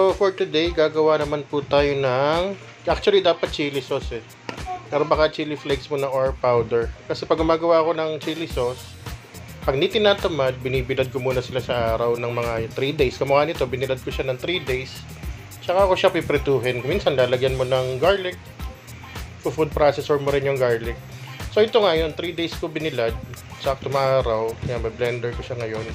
So, for today, gagawa naman po tayo ng... Actually, dapat chili sauce eh. Pero baka chili flakes muna or powder. Kasi pag gumagawa ko ng chili sauce, pag hindi tinatamad, binibilad ko muna sila sa araw ng mga 3 days. Kamukha nito, binilad ko siya ng 3 days. Tsaka ko siya piprituhin. Minsan, lalagyan mo ng garlic. Food processor mo rin yung garlic. So, ito nga yun, 3 days ko binilad. Sakto maaraw. Yan, may blender ko siya ngayon.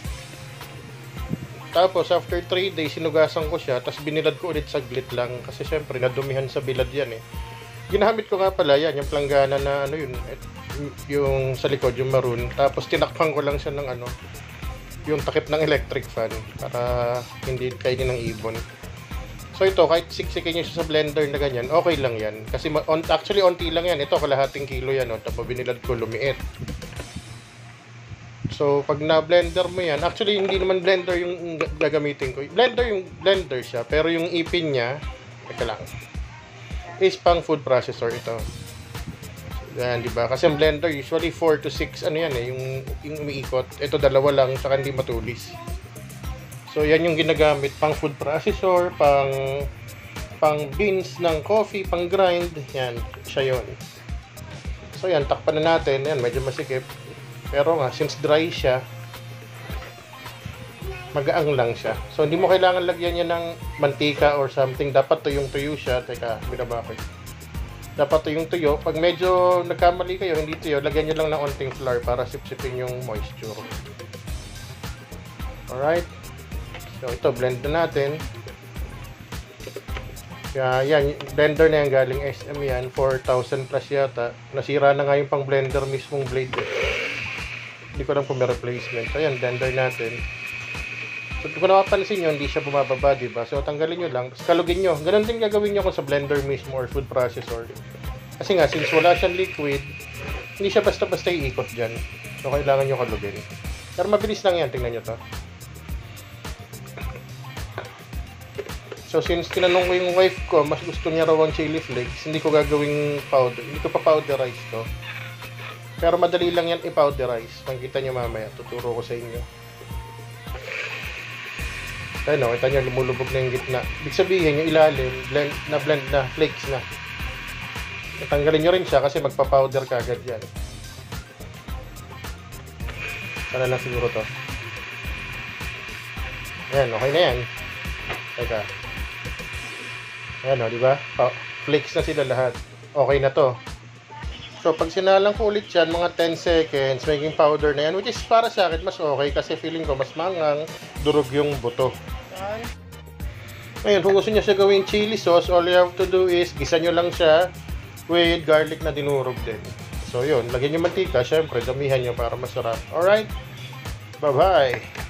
Tapos, after 3 days, sinugasan ko siya. Tapos, binilad ko ulit saglit lang. Kasi, syempre, nadumihan sa bilad yan eh. Ginamit ko nga pala yan, yung planggana na ano yun, yung sa likod, yung maroon. Tapos, tinakpan ko lang siya ng ano, yung takip ng electric fan. Para hindi kainin ng ibon. So, ito, kahit siksikin nyo siya sa blender na ganyan, okay lang yan. Kasi, actually, onti lang yan. Ito, kalahating kilo yan. Oh. Tapos, binilad ko, lumiit. So, pag na-blender mo yan, actually, hindi naman blender yung gagamitin ko. Blender siya, pero yung ipin niya, teka lang, is pang food processor ito. Yan, di ba? Kasi ang blender, usually 4 to 6, ano yan eh, yung umiikot. Ito, dalawa lang, saka hindi matulis. So, yan yung ginagamit, pang food processor, pang beans ng coffee, pang grind, yan, siya yun. So, yan, takpan na natin, yan, medyo masikip. Pero nga, since dry siya, magaang lang siya. So, hindi mo kailangan lagyan niya ng mantika or something. Dapat tuyong-tuyo siya. Teka, binabakit. Dapat tuyong-tuyo. Pag medyo nagkamali kayo, hindi tuyo, lagyan niyo lang ng onting flour para sipsipin yung moisture. Alright. So, ito, blend na natin. Kaya, yan, blender na yan, galing SM yan. 4,000 plus yata. Nasira na nga yung pang blender mismong blade. Hindi ko lang kung may replacement. So, ayan, blender natin. So, kung napapansin nyo, hindi siya bumababa, diba? So, tanggalin nyo lang. Tapos, kalugin nyo. Ganun din gagawin nyo kung sa blender mismo or food processor. Kasi nga, since wala siyang liquid, hindi siya basta-basta iikot dyan. So, kailangan nyo kalugin. Pero mabilis lang yan. Tingnan nyo to. So, since tinanong ko yung wife ko, mas gusto niya raw ang chili flakes, hindi ko gagawing powder. Hindi ko pa powderize to. Pero madali lang yan i-powderize. Makikita nyo mamaya. Tuturo ko sa inyo. Ayun o, kita nyo lumulubog na yung gitna. Ibig sabihin, yung ilalim, blend na, flakes na. Tanggalin nyo rin siya kasi magpa-powder ka agad yan. Sana lang siguro to. Ayan, okay na yan. Teka. Ayan o, diba? Flakes na sila lahat. Okay na to. So, pag sinalang ko ulit yan, mga 10 seconds, maging powder na yan, which is para sa akin, mas okay kasi feeling ko mas mangang, durog yung buto. Ngayon, kung gusto nyo siya gawing chili sauce, all you have to do is, gisa nyo lang siya with garlic na dinurog din. So, yun, lagyan nyo mantika, syempre, damihan nyo para masarap. Alright? Bye-bye!